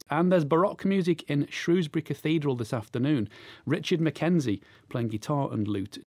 And there's Baroque music in Shrewsbury Cathedral this afternoon. Richard Mackenzie playing guitar and lute.